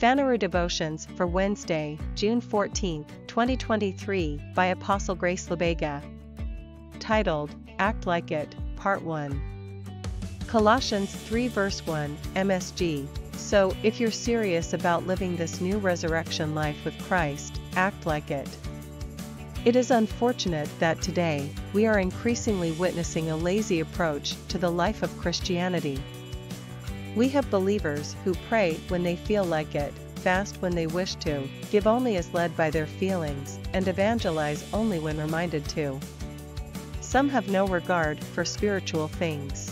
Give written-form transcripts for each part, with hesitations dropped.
Phaneroo Devotions for Wednesday, June 14, 2023, by Apostle Grace Lubega. Titled, Act Like It, Part 1. Colossians 3 verse 1, MSG. So, if you're serious about living this new resurrection life with Christ, act like it. It is unfortunate that today, we are increasingly witnessing a lazy approach to the life of Christianity. We have believers who pray when they feel like it, fast when they wish to, give only as led by their feelings, and evangelize only when reminded to. Some have no regard for spiritual things.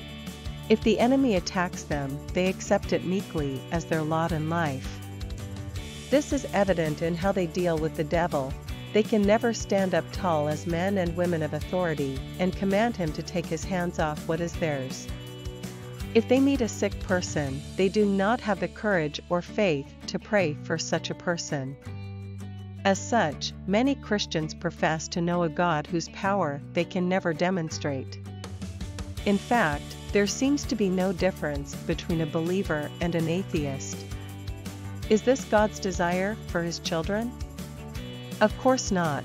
If the enemy attacks them, they accept it meekly as their lot in life. This is evident in how they deal with the devil. They can never stand up tall as men and women of authority and command him to take his hands off what is theirs. If they meet a sick person, they do not have the courage or faith to pray for such a person. As such, many Christians profess to know a God whose power they can never demonstrate. In fact, there seems to be no difference between a believer and an atheist. Is this God's desire for his children? Of course not.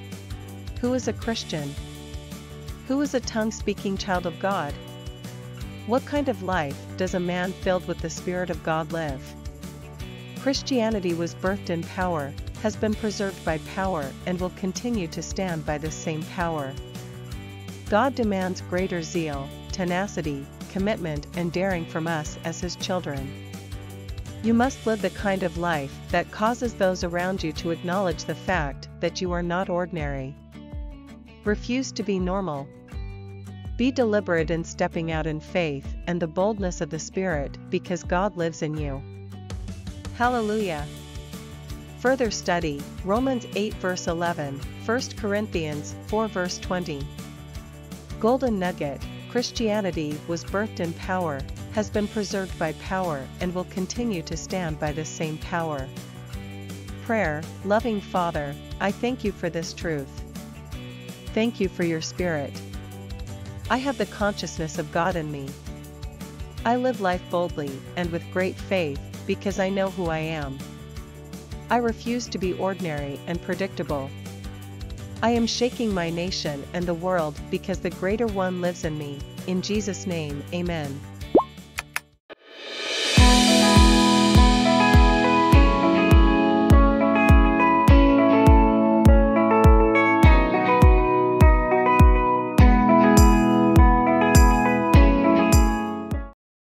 Who is a Christian? Who is a tongue-speaking child of God? What kind of life does a man filled with the Spirit of God live? Christianity was birthed in power, has been preserved by power, and will continue to stand by this same power. God demands greater zeal, tenacity, commitment, and daring from us as his children. You must live the kind of life that causes those around you to acknowledge the fact that you are not ordinary. Refuse to be normal. Be deliberate in stepping out in faith and the boldness of the Spirit because God lives in you. Hallelujah! Further study, Romans 8 verse 11, 1 Corinthians 4 verse 20. Golden Nugget, Christianity was birthed in power, has been preserved by power, and will continue to stand by this same power. Prayer, Loving Father, I thank you for this truth. Thank you for your Spirit. I have the consciousness of God in me. I live life boldly and with great faith because I know who I am. I refuse to be ordinary and predictable. I am shaking my nation and the world because the Greater One lives in me. In Jesus' name, Amen.